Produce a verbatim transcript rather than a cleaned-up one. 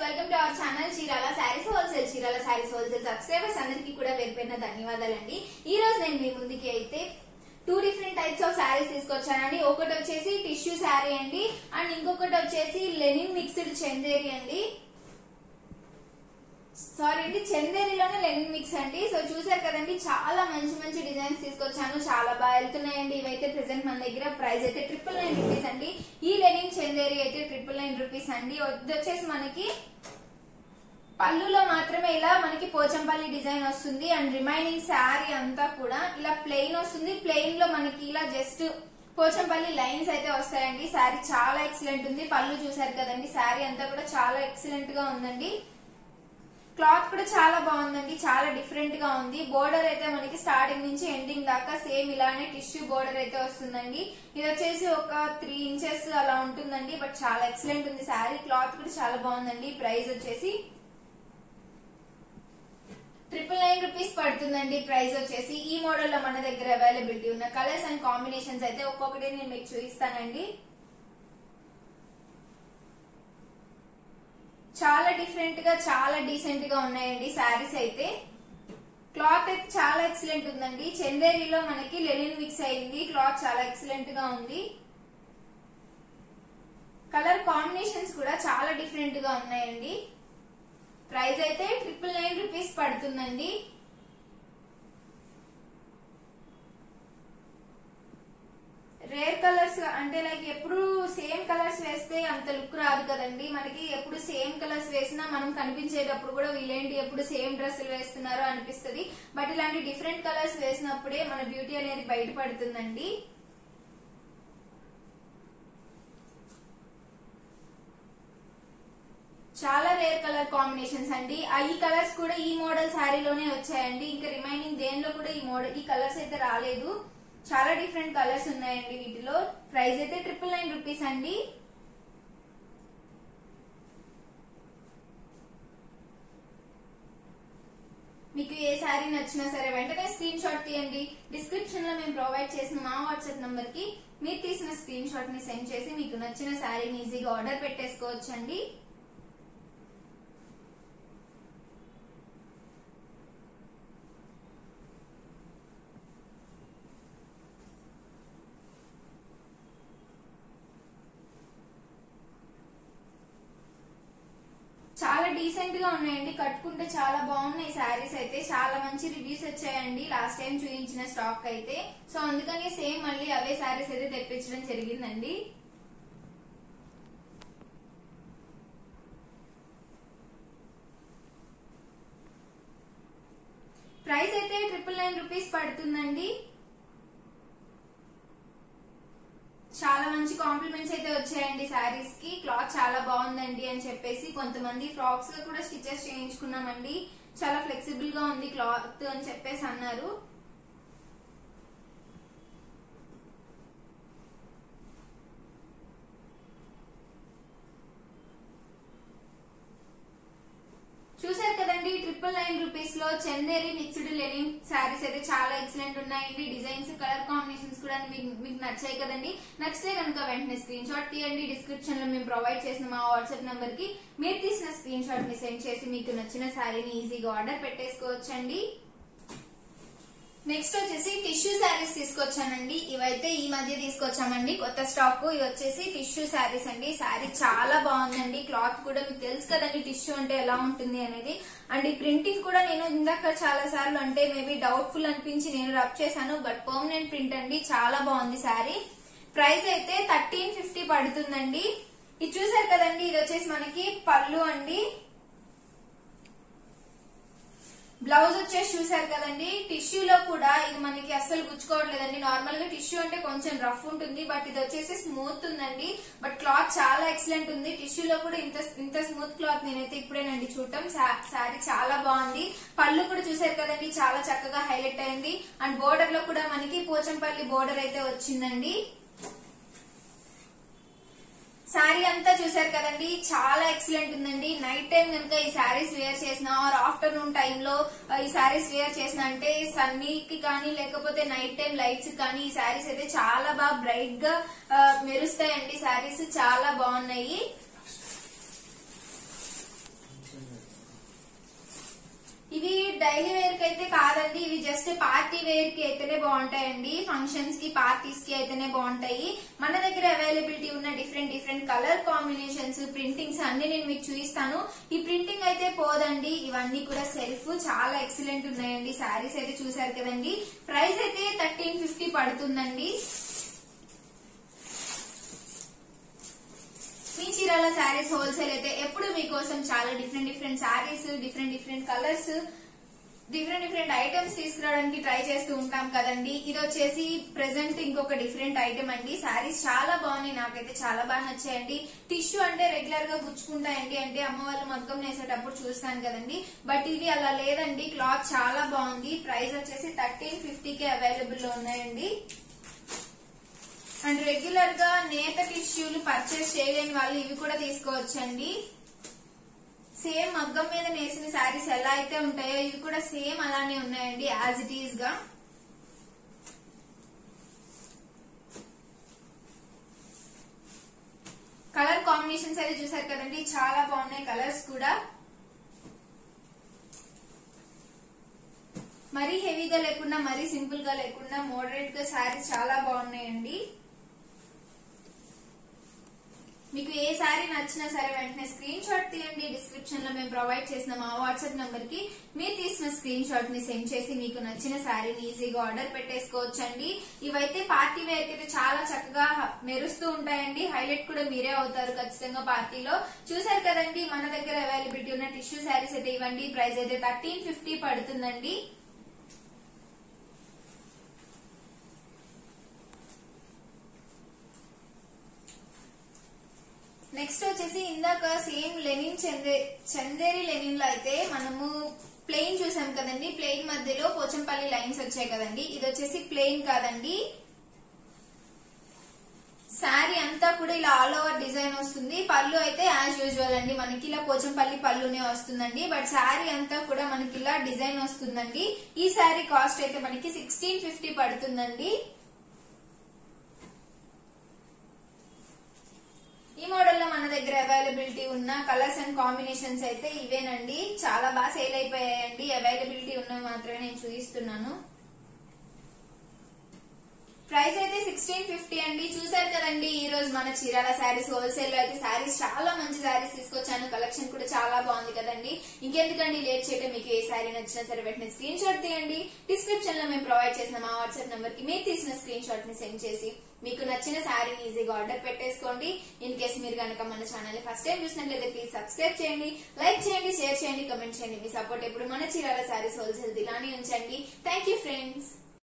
Welcome to our channel Chirala sarees wholesale. Chirala sarees wholesale subscribers అందరికీ కూడా పేరుపేరున ధన్యవాదాలండి. ఈ రోజు నేను మీ ముందుకి అయితే two different types of sarees తీసుకొచ్చానండి. ఒకటి వచ్చేసి టిష్యూ సారీ అండి అండ్ ఇంకొకటి వచ్చేసి లెనిన్ మిక్స్డ్ చందేరి అండి. సారీ అండి, చందేరిలోనే లెనిన్ మిక్స్ అండి. సో చూసారు కదండి, చాలా మంచి మంచి డిజైన్స్ తీసుకొచ్చాను, చాలా బాగా వెళ్తున్నాయండి. ఇవైతే ప్రెసెంట్ మన దగ్గర ప్రైస్ అయితే ట్రిపుల్ నైన్ రూపీస్ అండి. ఈ లెనిన్ చందేరి అయితే ట్రిపుల్ నైన్ రూపీస్ అండి. ఇది వచ్చేసి మనకి పళ్ళులో మాత్రమే ఇలా మనకి పోచంపల్లి డిజైన్ వస్తుంది అండ్ రిమైనింగ్ శారీ అంతా కూడా ఇలా ప్లెయిన్ వస్తుంది. ప్లెయిన్ లో మనకి ఇలా జస్ట్ పోచంపల్లి లైన్స్ అయితే వస్తాయండి. శారీ చాలా ఎక్సలెంట్ ఉంది. పళ్ళు చూసారు కదండి, శారీ అంతా కూడా చాలా ఎక్సలెంట్ గా ఉందండి. క్లాత్ కూడా చాలా బాగుందండి, చాలా డిఫరెంట్ గా ఉంది. బోర్డర్ అయితే మనకి స్టార్టింగ్ నుంచి ఎండింగ్ దాకా సేమ్ ఇలానే టిష్యూ బోర్డర్ అయితే వస్తుందండి. ఇది వచ్చేసి ఒక త్రీ ఇంచెస్ అలా ఉంటుందండి, బట్ చాలా ఎక్సలెంట్ ఉంది శారీ. క్లాత్ కూడా చాలా బాగుందండి. ప్రైస్ వచ్చేసి ట్రిపుల్ నైన్ రూపీస్ పడుతుందండి. ప్రైస్ వచ్చేసి ఈ మోడల్ లో మన దగ్గర అవైలబిలిటీ ఉన్న కలర్స్ అండ్ కాంబినేషన్స్ అయితే ఒక్కొక్కటి నేను మీకు చూపిస్తానండి. చాలా డిఫరెంట్ గా చాలా డీసెంట్ గా ఉన్నాయండి శారీస్ అయితే. క్లాత్ అయితే చాలా ఎక్సలెంట్ ఉందండి. చందేరిలో మనకి లెనిన్ మిక్స్ అయింది. క్లాత్ చాలా ఎక్సలెంట్ గా ఉంది. కలర్ కాంబినేషన్స్ కూడా చాలా డిఫరెంట్ గా ఉన్నాయండి. ప్రైస్ అయితే ట్రిపుల్ నైన్ రూపీస్ పడుతుందండి. రేర్ కలర్స్ అంటే లైక్ ఎప్పుడు సేమ్ కలర్స్ వేస్తే అంత లుక్ రాదు కదండి. మనకి ఎప్పుడు సేమ్ కలర్స్ వేసినా మనం కనిపించేటప్పుడు కూడా వీళ్ళేంటి ఎప్పుడు సేమ్ డ్రెస్సులు వేస్తున్నారు అనిపిస్తుంది. బట్ ఇలాంటి డిఫరెంట్ కలర్స్ వేసినప్పుడే మన బ్యూటీ అనేది బయటపడుతుందండి. చాలా రేర్ కలర్ కాంబినేషన్స్ అండి. ఈ కలర్స్ కూడా ఈ మోడల్ శారీలోనే వచ్చాయండి. ఇంకా రిమైనింగ్ దేనిలో కూడా ఈ మోడల్ ఈ కలర్స్ అయితే రాలేదు. చాలా డిఫరెంట్ కలర్స్ ఉన్నాయండి వీటిలో. ప్రైస్ అయితే ట్రిపుల్ నైన్ రూపీస్ అండి. మీకు ఏ శారీ నచ్చినా సరే వెంటనే స్క్రీన్ షాట్ తీయండి. డిస్క్రిప్షన్ లో మేము ప్రొవైడ్ చేసిన మా వాట్సాప్ నంబర్ కి మీరు తీసిన స్క్రీన్ షాట్ ని సెండ్ చేసి మీకు నచ్చిన శారీని ఈజీగా ఆర్డర్ పెట్టేసుకోవచ్చు అండి. చాలా డీసెంట్ గా ఉన్నాయండి. కట్టుకుంటే చాలా బాగున్నాయి శారీస్ అయితే. చాలా మంచి రివ్యూస్ వచ్చాయండి లాస్ట్ టైం చూపించిన స్టాక్ అయితే. సో అందుకని సేమ్ మళ్ళీ అవే శారీస్ అయితే తెప్పించడం జరిగిందండి. ప్రైస్ అయితే ట్రిపుల్ నైన్ రూపీస్ పడుతుందండి. చాలా మంచి కాంప్లిమెంట్స్ అయితే వచ్చాయండి శారీస్ కి. క్లాత్ చాలా బాగుందండి అని చెప్పేసి కొంతమంది ఫ్రాక్స్ గా కూడా స్టిచెస్ చేయించుకున్నామండి. చాలా ఫ్లెక్సిబుల్ గా ఉంది క్లాత్ అని చెప్పేసి అన్నారు. చూసారు కదండి, ట్రిపుల్ నైన్ రూపీస్ లో చందేరి మిక్స్డ్ లెనిన్ శారీస్ అయితే చాలా ఎక్సలెంట్ ఉన్నాయండి. డిజైన్స్ కలర్ కాంబినేషన్స్ కూడా మీకు నచ్చాయి కదండి. నచ్చితే కనుక వెంటనే స్క్రీన్ షాట్ తీయండి. డిస్క్రిప్షన్ లో మేము ప్రొవైడ్ చేసిన మా వాట్సాప్ నంబర్ కి మీరు తీసిన స్క్రీన్ షాట్ ని సెండ్ చేసి మీకు నచ్చిన శారీని ఈజీగా ఆర్డర్ పెట్టేసుకోవచ్చండి. నెక్స్ట్ వచ్చేసి టిష్యూ శారీస్ తీసుకొచ్చానండి. ఇవైతే ఈ మధ్య తీసుకొచ్చామండి కొత్త స్టాక్. ఇవి వచ్చేసి టిష్యూ శారీస్ అండి. శారీ చాలా బాగుందండి. క్లాత్ కూడా మీకు తెలుసు కదండి టిష్యూ అంటే ఎలా ఉంటుంది అనేది. అండ్ ఈ ప్రింటింగ్ కూడా నేను ఇందాక చాలా సార్లు అంటే మేబీ డౌట్ఫుల్ అనిపించి నేను రబ్ చేశాను, బట్ పర్మనెంట్ ప్రింట్ అండి. చాలా బాగుంది శారీ. ప్రైస్ అయితే థర్టీన్ ఫిఫ్టీ పడుతుందండి. ఇది చూసారు కదండి, ఇది వచ్చేసి మనకి పళ్ళు అండి. బ్లౌజ్ వచ్చేసి చూసారు కదండి, టిష్యూలో కూడా ఇది మనకి అస్సలు గుచ్చుకోవట్లేదండి. నార్మల్ గా టిష్యూ అంటే కొంచెం రఫ్ ఉంటుంది, బట్ ఇది వచ్చేసి స్మూత్ ఉందండి. బట్ క్లాత్ చాలా ఎక్సలెంట్ ఉంది. టిష్యూలో కూడా ఇంత ఇంత స్మూత్ క్లాత్ నేనైతే ఇప్పుడేనండి చూడటం. శారీ చాలా బాగుంది. పళ్ళు కూడా చూసారు కదండి, చాలా చక్కగా హైలైట్ అయింది. అండ్ బోర్డర్ లో కూడా మనకి పోచంపల్లి బోర్డర్ అయితే వచ్చిందండి. శారీ అంతా చూసారు కదండి, చాలా ఎక్సలెంట్ ఉందండి. నైట్ టైం కనుక ఈ శారీస్ వేర్ చేసిన ఆర్ ఆఫ్టర్నూన్ టైంలో ఈ శారీస్ వేర్ చేసిన అంటే సన్నీకి కానీ లేకపోతే నైట్ టైం లైట్స్ కానీ ఈ శారీస్ అయితే చాలా బాగా బ్రైట్ గా మెరుస్తాయండి. శారీస్ చాలా బాగున్నాయి. డైలీ వేర్ కి అయితే కాదండి, ఇవి జస్ట్ పార్టీ వేర్ కి అయితేనే బాగుంటాయండి, ఫంక్షన్స్ కి పార్టీస్ కి అయితేనే బాగుంటాయి. మన దగ్గర అవైలబిలిటీ ఉన్న different different colour combinations, printings అన్ని నేను మీకు చూపిస్తాను. ఈ ప్రింటింగ్ అయితే పోదండి, ఇవన్నీ కూడా సెల్ఫ్ చాలా ఎక్సలెంట్ ఉన్నాయండి. శారీస్ అయితే చూసారు కదండి. ప్రైస్ అయితే థర్టీన్ ఫిఫ్టీ పడుతుందండి. మీ చీరాల శారీస్ హోల్సేల్ అయితే ఎప్పుడు మీకోసం చాలా different different sarees, different different colours, different different items తీసుకురావడానికి ట్రై చేస్తూ ఉంటాం కదండి. ఇది వచ్చేసి ప్రెసెంట్ ఇంకొక డిఫరెంట్ ఐటమ్ అండి. శారీస్ చాలా బాగున్నాయి, నాకైతే చాలా బాగా నచ్చాయండి. టిష్యూ అంటే రెగ్యులర్ గా గుచ్చుకుంటాయండి, అంటే అమ్మ వాళ్ళు మగ్గం వేసేటప్పుడు చూస్తాను కదండి. బట్ ఇది అలా లేదండి, క్లాత్ చాలా బాగుంది. ప్రైస్ వచ్చేసి థర్టీన్ ఫిఫ్టీకి అవైలబుల్ లో ఉన్నాయండి. అండ్ రెగ్యులర్ గా నేత టిష్యూలు పర్చేస్ చేయలేని వాళ్ళు ఇవి కూడా తీసుకోవచ్చండి. సేమ్ మగ్గం మీద నేసిన శారీస్ ఎలా అయితే ఉంటాయో ఇవి కూడా సేమ్ అలానే ఉన్నాయండి, యాజ్ ఇట్ ఈజ్ గా. కలర్ కాంబినేషన్స్ అయితే చూసారు కదండి, చాలా బాగున్నాయి కలర్స్ కూడా. మరీ హెవీగా లేకుండా మరీ సింపుల్ గా లేకుండా మోడరేట్ గా శారీస్ చాలా బాగున్నాయండి. మీకు ఏ శారీ నచ్చినా సరే వెంటనే స్క్రీన్ షాట్ తీయండి. డిస్క్రిప్షన్ లో మేము ప్రొవైడ్ చేసిన మా వాట్సాప్ నంబర్ కి మీరు తీసిన స్క్రీన్ షాట్ ని సెండ్ చేసి మీకు నచ్చిన శారీని ఈజీగా ఆర్డర్ పెట్టేసుకోవచ్చండి. ఇవైతే పార్టీ వేర్ అయితే చాలా చక్కగా మెరుస్తూ ఉంటాయండి, హైలైట్ కూడా మీరే అవుతారు ఖచ్చితంగా పార్టీలో. చూసారు కదండి, మన దగ్గర అవైలబిలిటీ ఉన్న టిష్యూ శారీస్ అయితే ఇవ్వండి. ప్రైస్ అయితే థర్టీన్ ఫిఫ్టీ పడుతుందండి. నెక్స్ట్ వచ్చేసి ఇందాక సేమ్ లెనిన్ చందే చందేరి లెనిన్ లో అయితే మనము ప్లెయిన్ చూసాం కదండి, ప్లెయిన్ మధ్యలో పోచంపల్లి లైన్స్ వచ్చాయి కదండి. ఇది వచ్చేసి ప్లెయిన్ కాదండి, శారీ అంతా కూడా ఇలా ఆల్ ఓవర్ డిజైన్ వస్తుంది. పళ్ళు అయితే యాజ్ యూజువల్ అండి, మనకి ఇలా పోచంపల్లి పళ్ళునే వస్తుందండి. బట్ శారీ అంతా కూడా మనకి ఇలా డిజైన్ వస్తుందండి. ఈ శారీ కాస్ట్ అయితే మనకి సిక్స్టీన్ ఫిఫ్టీ పడుతుందండి. ఈ మోడల్ లో మన దగ్గర అవైలబిలిటీ ఉన్న కలర్స్ అండ్ కాంబినేషన్స్ అయితే ఇవేనండి. చాలా బాగా సేల్ అయిపోయాయండి, అవైలబిలిటీ ఉన్నవి మాత్రమే నేను చూపిస్తున్నాను. ప్రైస్ అయితే సిక్స్టీన్ ఫిఫ్టీ అండి. చూసారు కదండి, ఈ రోజు మన చీరాల శారీస్ హోల్సేల్ లో అయితే శారీస్ చాలా మంచి శారీస్ తీసుకొచ్చాను. కలెక్షన్ కూడా చాలా బాగుంది కదండి. ఇంకెందుకండి లేట్ చేయడం, మీకు ఏ శారీ నచ్చినా సరే వెంటనే స్క్రీన్ షాట్ తీయండి. డిస్క్రిప్షన్ లో మేము ప్రొవైడ్ చేసిన మా వాట్సాప్ నంబర్ కి మీరు తీసిన స్క్రీన్ షాట్ ని సెండ్ చేసి మీకు నచ్చిన శారీని ఈజీగా ఆర్డర్ పెట్టేసుకోండి. ఇన్ కేసు మీరు కనుక మన ఛానల్ ని ఫస్ట్ టైం చూసినట్లయితే ప్లీజ్ సబ్స్క్రైబ్ చేయండి, లైక్ చేయండి, షేర్ చేయండి, కమెంట్ చేయండి. మీ సపోర్ట్ ఎప్పుడు మన చీరాల శారీస్ హోల్సేల్ ఇలానే ఉంచండి. Thank you friends.